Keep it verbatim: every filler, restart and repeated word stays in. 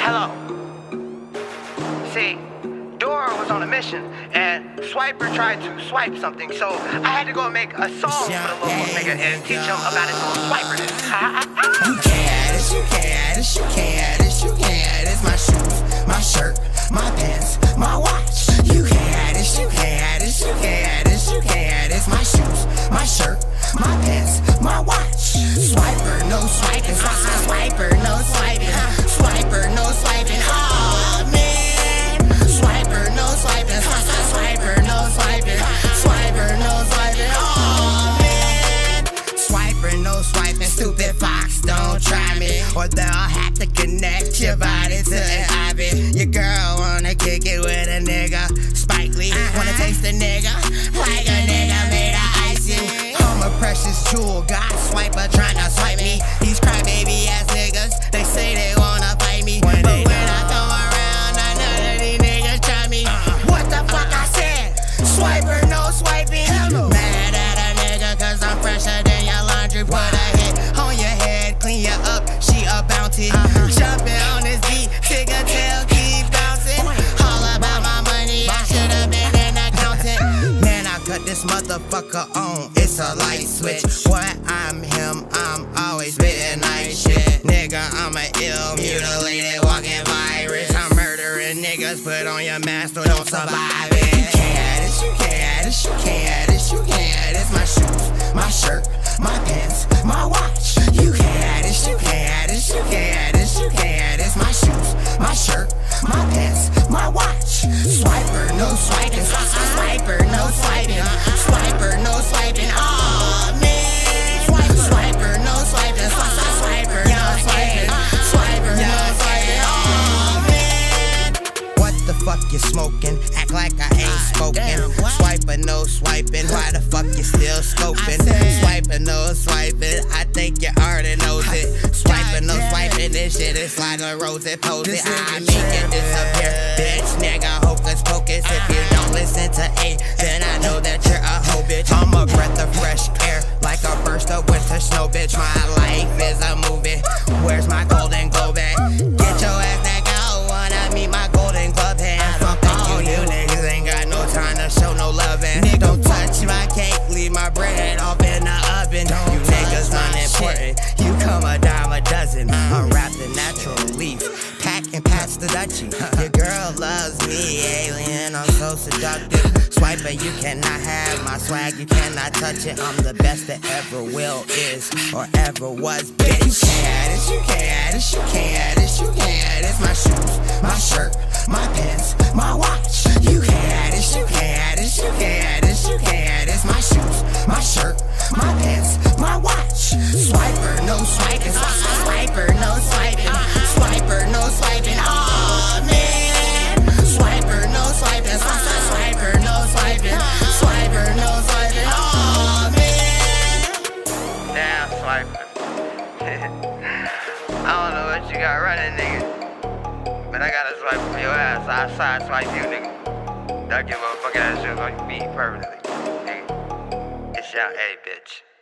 Hello. See, Dora was on a mission, and Swiper tried to swipe something, so I had to go make a song for the little nigga and teach him about his little swiperness. You can't have this, you can't have this, you can't have this, you can't have this. My shoes, my shirt, my pants, my watch. You can't have this, you can't have this, you can't have this, you can't have this. My shoes, my shirt, my pants, my watch. Swiper, no swiping, swiper, no swiping, swiper, no swiping. Oh man, swiper, no swiping, swiper, no swiping, swiper, no swiping. Oh man, swiper, no swiping. Stupid fox, don't try me, or they'll have to connect your body to an I V. Your girl wanna kick it with a nigga. Spike Lee wanna taste a nigga like a nigga made of icing. I'm a precious jewel, God swiper tryna swipe me. These crybaby ass niggas, they say they wanna fight me, when but when I come around, I know that these niggas try me. What the fuck I said? Swiper, no swiping. Mad at a nigga cause I'm fresher than your laundry. Put a hit on your head, clean you up, she a bounty. Jumping on this beat, tick a tail, keep bouncing. All about my money, I should've been an accountant. Man, I cut this motherfucker on, it's a light switch. What I'm him, I'm always spitting nice shit. Nigga, I'm a ill, mutilated, walking virus. I'm murdering niggas, put on your mask or don't survive it. You can't have this, you can't have this, you can't have this, you can't have this. My shoes, my shirt, my pants, my watch. You can't have this, you can't have this, you can't have this, you can't have this. My shoes, my shirt, my pants, my watch. Swiper, no swiping, swiper, no swiping, swiper, no swiping. Oh man, swiper, no swiping, swiper, no swiping, swiper, no swiping. Oh man, what the fuck you smoking? Act like I ain't spoken. Swiper, no swiping. Why the fuck you still scoping? Swiper, no swiping. I think you already knows it. Swiper, no swiping. This shit is like a rose it pose it. I make it disappear. Bitch, nigga, hocus pocus. If you don't listen to A, then I know that you're a hoe, bitch. I'm a breath of fresh air, like a burst of winter snow, bitch. My life is a movie. Where's my golden globe at? Get your ass back out. Wanna meet my golden glove hand? Fuck all you niggas ain't got no time to show no loving. Don't touch my cake, leave my bread off in the oven. You niggas unimportant, you come a dime a dozen. Unwrap the natural leaf, pack and pass the Dutchie. Your girl loves me, alien, I'm so seductive. Swiper, you cannot have my swag, you cannot touch it. I'm the best that ever will, is, or ever was, bitch. You can't have this, you can't have this, you can't have this, you can't have this. My shoes, my shirt, my pants, my watch. You can't have this, you can't have this, you can't have this, you can't have this. My shoes, my shirt, my pants, my watch. Swiper, no swiping, swiper, no swiping, swiper, no swiping. Oh man, swiper, no swiping, swiper, no swiping, swiper, no swiping. Oh man. Damn, Swiper. I don't know what you got running, nigga, but I gotta swipe for your ass. I side swipe you, nigga. Don't give a fuck ass shit like me permanently, nigga. It's your A, bitch.